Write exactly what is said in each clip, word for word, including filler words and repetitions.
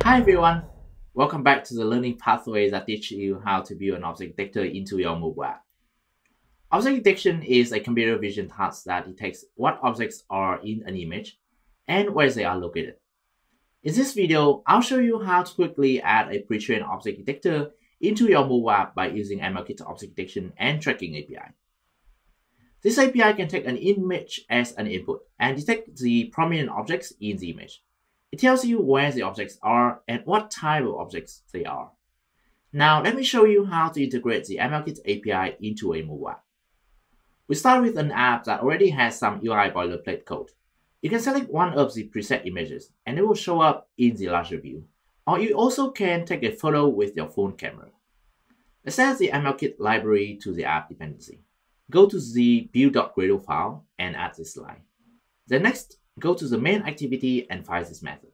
Hi everyone, welcome back to the learning pathway that teach you how to build an object detector into your mobile app. Object detection is a computer vision task that detects what objects are in an image and where they are located. In this video, I'll show you how to quickly add a pre-trained object detector into your mobile app by using Mlkit object detection and tracking A P I. This A P I can take an image as an input and detect the prominent objects in the image. It tells you where the objects are and what type of objects they are. Now, let me show you how to integrate the Mlkit A P I into a mobile app. We start with an app that already has some U I boilerplate code. You can select one of the preset images and it will show up in the larger view. Or you also can take a photo with your phone camera. Let's add the Mlkit library to the app dependency. Go to the build.gradle file and add this line. Then next, go to the main activity and fire this method.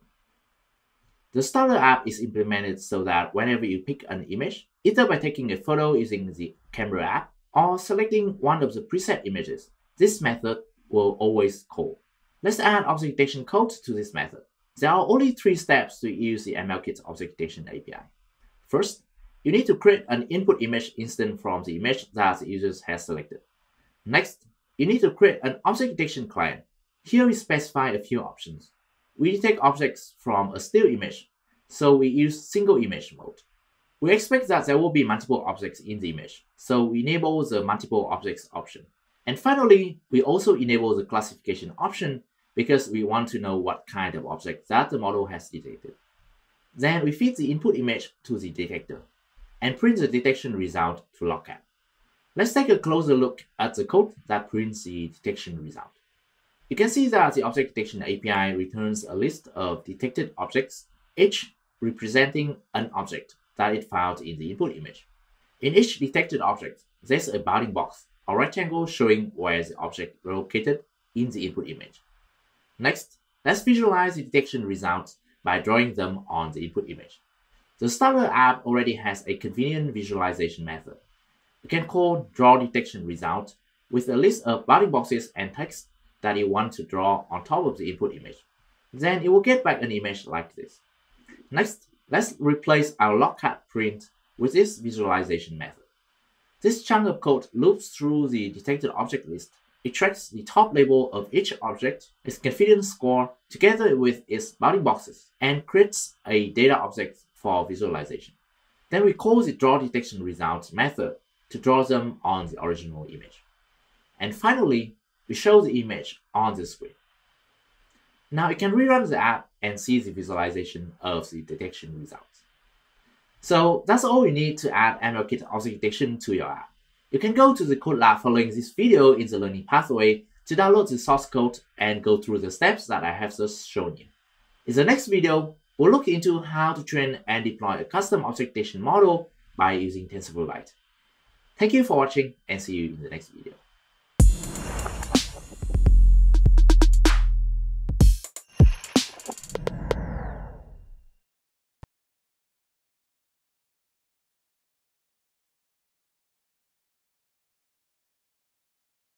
The starter app is implemented so that whenever you pick an image, either by taking a photo using the camera app or selecting one of the preset images, this method will always call. Let's add object detection code to this method. There are only three steps to use the Mlkit object detection A P I. First, you need to create an input image instance from the image that the user has selected. Next, you need to create an object detection client. Here we specify a few options. We detect objects from a still image, so we use single image mode. We expect that there will be multiple objects in the image, so we enable the multiple objects option. And finally, we also enable the classification option because we want to know what kind of object that the model has detected. Then we feed the input image to the detector and print the detection result to Mlkit. Let's take a closer look at the code that prints the detection result. You can see that the object detection A P I returns a list of detected objects, each representing an object that it found in the input image. In each detected object, there's a bounding box or rectangle showing where the object is located in the input image. Next, let's visualize the detection results by drawing them on the input image. The starter app already has a convenient visualization method. You can call draw detection result with a list of bounding boxes and text that you want to draw on top of the input image. Then it will get back an image like this. Next, let's replace our Mlkit print with this visualization method. This chunk of code loops through the detected object list. It tracks the top label of each object, its confidence score, together with its bounding boxes, and creates a data object for visualization. Then we call the draw detection results method to draw them on the original image. And finally, we show the image on the screen. Now you can rerun the app and see the visualization of the detection results. So that's all you need to add Mlkit object detection to your app. You can go to the code lab following this video in the learning pathway to download the source code and go through the steps that I have just shown you. In the next video, we'll look into how to train and deploy a custom object detection model by using TensorFlow Lite. Thank you for watching and see you in the next video.